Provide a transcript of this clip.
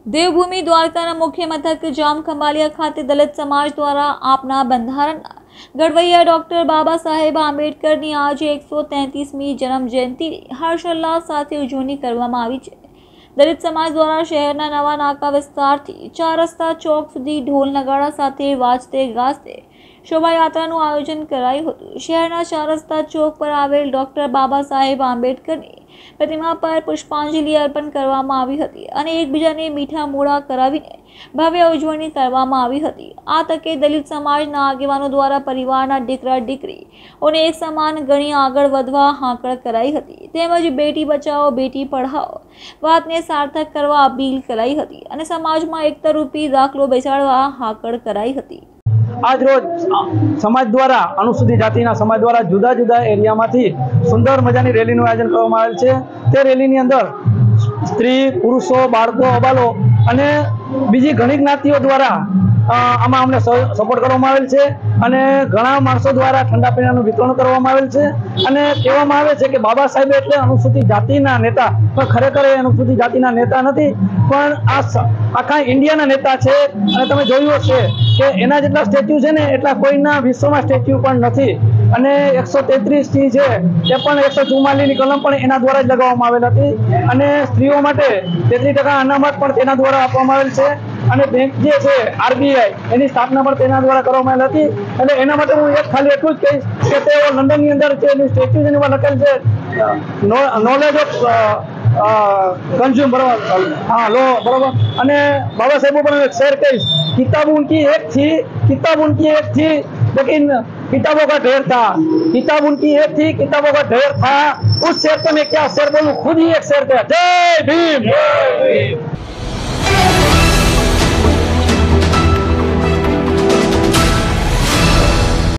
देवभूमि द्वारकाना मुख्य मथक जामखंभालिया खाते दलित समाज द्वारा आपना बंधारणना घड़वैया डॉक्टर बाबा साहेब आंबेडकरनी आज 133મી जन्म जयंती हर्षोल्लास साथे उजवणी करवामां आवी छे। दलित समाज द्वारा शहरना नवा नाका विस्तारथी 4 रस्ता चौक सुधी ढोल नगाड़ा साथे वाजते गाजते शोभायात्राનું आयोजन कराયું હતું। શહેરના 4 રસ્તા ચોક પર આવેલ ડોક્ટર બાબા સાહેબ આંબેડકરની પ્રતિમા પર પુષ્પાંજલિ અર્પણ કરવામાં આવી હતી અને એકબીજાને મીઠા મોઢા કરાવીને ભવ્ય ઉજવણી કરવામાં આવી હતી। આ તકે દલિત સમાજના આગેવાનો દ્વારા પરિવારના દીકરા દીકરીઓને એક સમાન ગણી આગળ વધવા હાંકળ કરાઈ હતી તેમજ બેટી બચાવો બેટી પઢાઓ વાતને સાર્થક કરવા અપીલ કરાઈ હતી અને સમાજમાં એકતારૂપી દાખલો બેસાડવા હાંકળ કરાઈ હતી। आज रोज समाज द्वारा अनुसूचित जाति समाज द्वारा जुदा जुदा एरिया में सुंदर मजानी रेली आयोजन करवामां आवेल छे। ते रेली अंदर स्त्री पुरुषों बाळको अबालो अने बीजी घणी ज्ञातिओ द्वारा आमां अमने सपोर्ट करवामां आवेल छे अने घणा माणसो द्वारा ठंडा पीणानुं वितरण करवामां आवेल छे अने कहेवामां आवे छे के बाबा साहेब एटले अनुसूचित जातिना नेता, पण खरेखर ए अनुसूचित जातिना नेता नथी, पण आखा इंडियाना नेता छे। अने तमे जोयुं हशे के एना जेटला स्टेच्यू छे ने एटला कोईना विश्वमां स्टेच्यू पण नथी अने 133 थी छे ते पण 144 ની કલમ पण एना द्वारा ज लगाववामां आवेल हती अने स्त्रीओ माटे 33% अनामत पण तेना द्वारा आपवामां आवेल छे અને બેંક જે છે આરબીઆઈ એની સ્થાપના પણ તેના દ્વારા કરવામાં આવી હતી। એટલે એના માટે હું એક ખાલી એટલું જ કહીશ કે તેઓ લંડનની અંદર છે એની સ્ટેચ્યુ જેની ઉપર લખેલ છે નોલેજ ઓફ कंज्यूम बराबर, हाँ लो बराबर। अने बाबा साहेब पर एक शेर कहीश, किताब उनकी एक थी लेकिन किताबों का ढेर था। किताब उनकी एक थी, किताबों का ढेर था। उस शेर पे मैं क्या शेर बोलूं, खुद ही एक शेर था। जय भीम।